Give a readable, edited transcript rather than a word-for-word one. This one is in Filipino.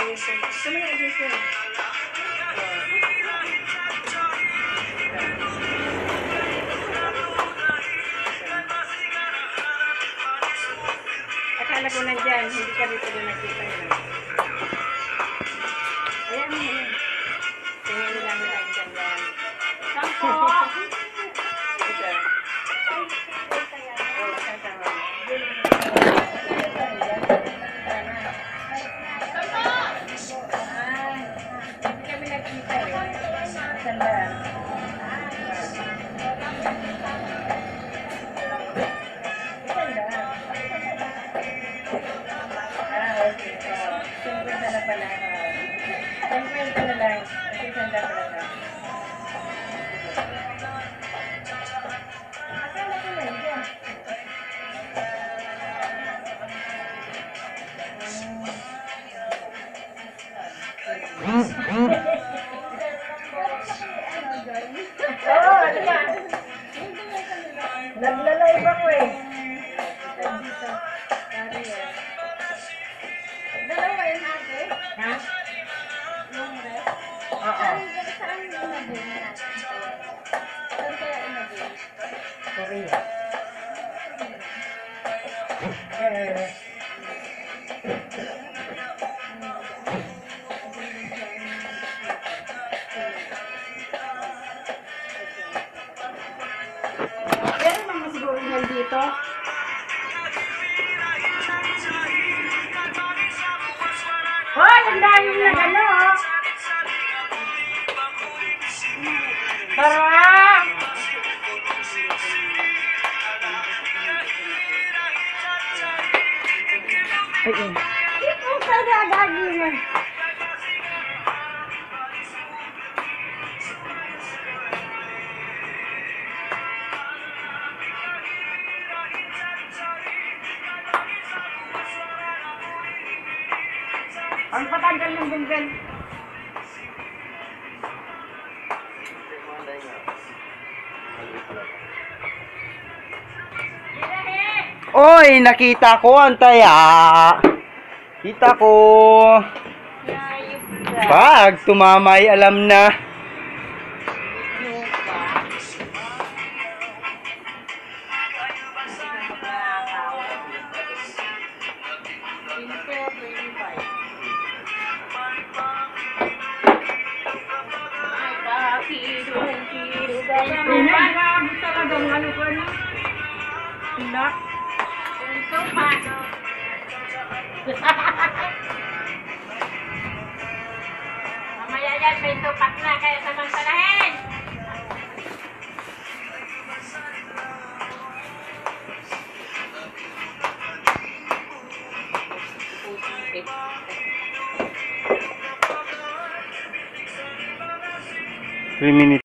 Ito na yung addition. Akala ko nandyan, hindi ka rito na nakita yun. Ayan, ayan. Tingnan nila nila ang dyan. Sampo! Ito. Wala ka tawag. Hindi kami nagkita eh. Sandaan. Okay. Siyempre na pala. Siyempre na lang. Kasi sanda pala na. Akala ko lang dyan. Oo, ano ba? Naglalay ba ko eh? Dalawa yun ate? Ha? Yung rep? Oo. Saan yung nabili natin? Saan kaya yung nabili? Korea. Meron naman siguro yan dito. Hoy, ang dami na ano, oh. Tara! Ayun. Ito ka na, gagi mo. Ang patanggal ng bunggal. Oy, nakita ko ang taya. Kita ko. Pag tumamay, alam na. Mamaya yan, may tupak na, kaya samantalahin! Three minutes.